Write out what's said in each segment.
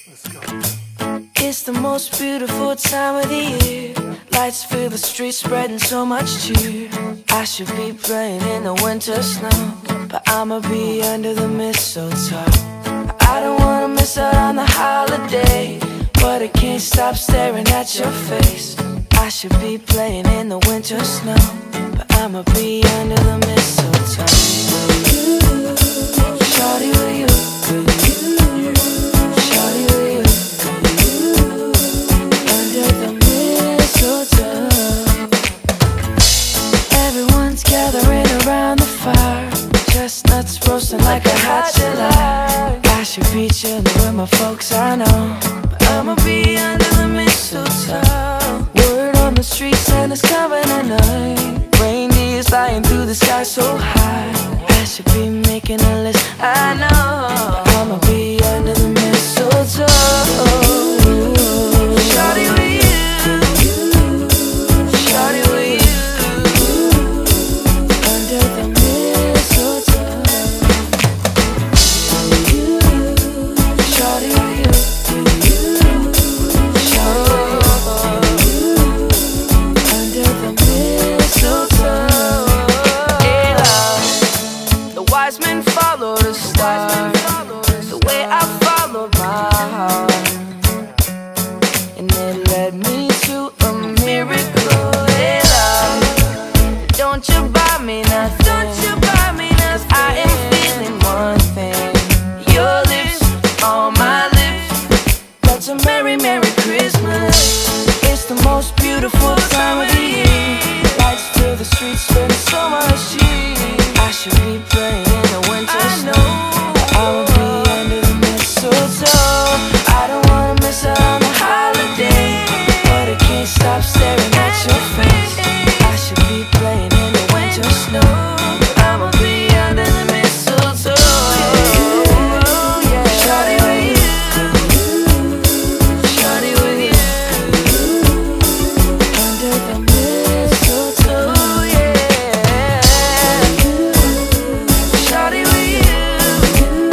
Let's go. It's the most beautiful time of the year. Lights fill the streets, spreading so much cheer. I should be playing in the winter snow, but I'ma be under the mistletoe. I don't wanna miss out on the holiday, but I can't stop staring at your face. I should be playing in the winter snow, but I'ma be under the mistletoe. Shawty with you, shawty with you, under the mistletoe. Everyone's gathering around the fire, chestnuts roasting like a hot July. I should be chilling with my folks, I know, but I'ma be under the mistletoe. Word on the street, Santa's coming tonight. Reindeer's flying through the sky so high. I should be making a list, I know, but I'ma be under the mistletoe. Shawty with you, shawty with you, under the mistletoe. Shawty with you, shawty with you, under the mistletoe. Hey love, the wise men follow the star, the way I followed my heart, and it led me to a miracle. Hey love, don't you buy me nothing, don't you buy me nothing, 'cause I am feeling one thing. Your lips on my lips, that's a merry, merry Christmas. It's the most beautiful time of the year. Lights fill the streets, spending so much cheer. I should be playing in the winter snow, but I'll be under the mistletoe. I don't wanna miss out on the holiday, but I can't stop staring at your face. I should be playing in the winter snow, but I'ma be under the mistletoe. Yeah. Shawty with you, shawty with you, under the mistletoe. Yeah. Shawty with you,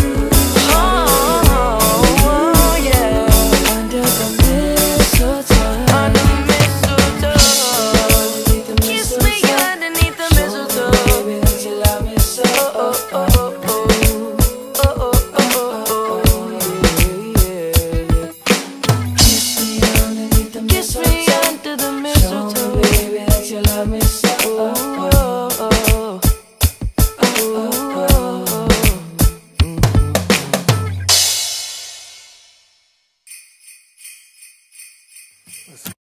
oh yeah, under the mistletoe, under the mistletoe. Kiss me underneath the mistletoe, baby, that you love me so. Oh, oh, oh, oh, oh, oh, oh, oh, yeah. Kiss me underneath the mistletoe, kiss me under the mistletoe, show me, baby, that you love me so. Oh, oh, oh, oh, oh, oh. Let's go.